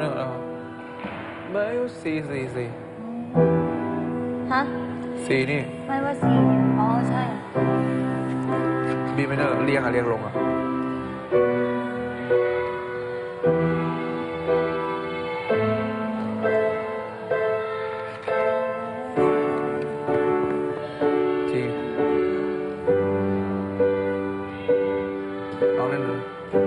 minor แล้วไม่ว่าซีฮะซีนี่ไม่ว่าสีอ๋อใช่ B minor เรียงลงG ลองเล่นดู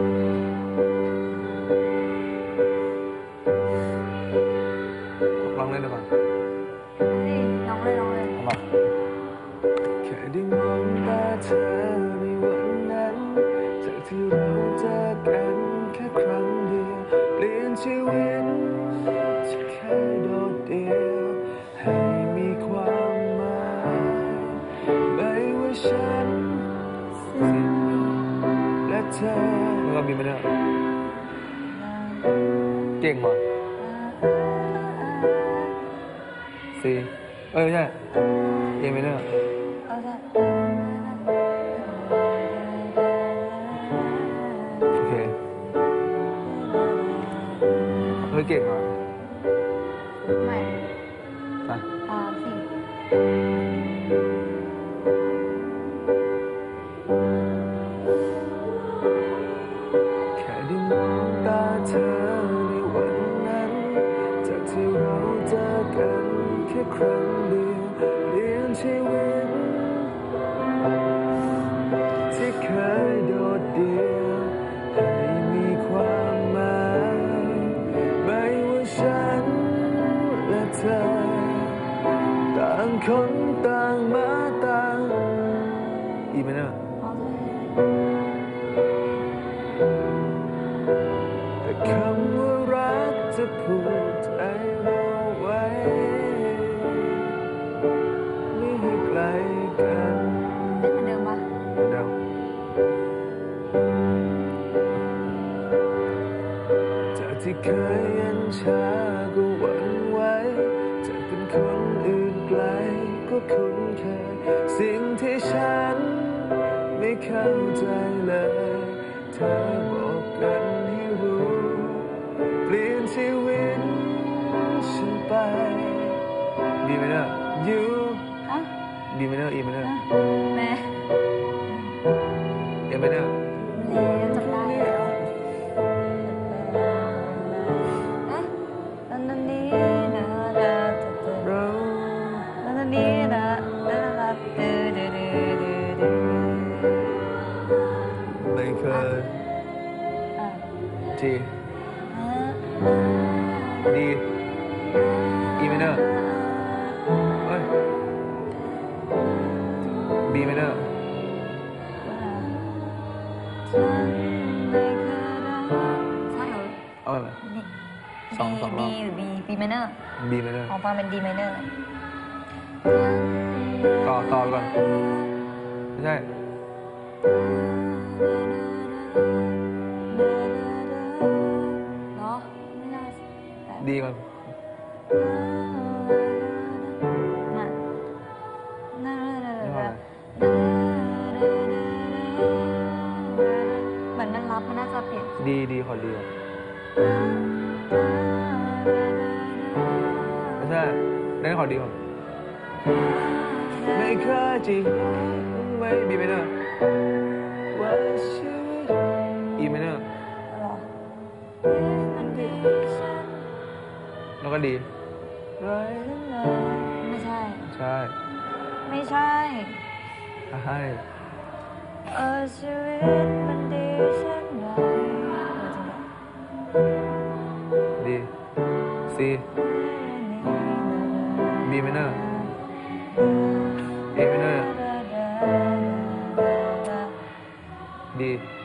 ลองเล่นดูก่อนลองเลยเอามาแค่ได้มองตาเธอในวันนั้นจากที่เราเจอกันแค่ครั้งเดียวเปลี่ยนชีวิตที่แค่โดดเดี่ยวให้มีความหมายไม่ว่าฉันและเธอแล้วก็บีไม่ได้เก่งมั้ยซีไม่ใช่เอไม่ได้โอเคเฮ้ยเก่งเหรอไม่ไปสิแค่ได้มองตาเธอในวันนั้นจากที่เราเจอกันแค่ครั้งเดียวเปลี่ยนชีวิตที่เคยโดดเดี่ยวให้มีความหมายไม่ว่าฉันและเธอต่างคนต่างมาต่างอีกไหมเนี่ยแต่คำว่ารักจะพูดให้เราไว้ไม่ให้ไกลกันเล่นเหมือนเดิมปะเดิมจากที่เคยเย็นชาก็หวั่นไหวจะเป็นคนอื่นไกลก็คุ้นเคยสิ่งที่ฉันไม่เข้าใจเลยเธอบอกกันให้รู้เปลี่ยนชีวิตฉันไปดีไหมเนี่ยยูดีไหมเนี่ยอีไหมเนี่ยแม่เอ็มไหมเนี่ยจำได้แล้วนั่นนี่นะเรานั่นนี่นะไม่เคยจีดีอีไหมเนี่ยเฮ้ยบีไหมเนี่ยเอาไปสองรอบ B หรือ B minor บีไหมเนี่ยของฟังเป็น D minor ต่อไปก่อนไม่ใช่เนาะไม่น่าดีก่อนเหมือนมันรับมันน่าจะเปลี่ยนดีขอดีก่อนไม่ใช่เล่นขอดีก่อนไม่เคยจีไม่บีไหมเนี่ยว่าชีวิตอีไหมเนี่ยแล้วก็ดีไม่ใช่ใช่ไม่ใช่ใช่ชีวิตมันดีเช่นไรดีซีบีไหมเนี่ยเอไหมเนี่ยดี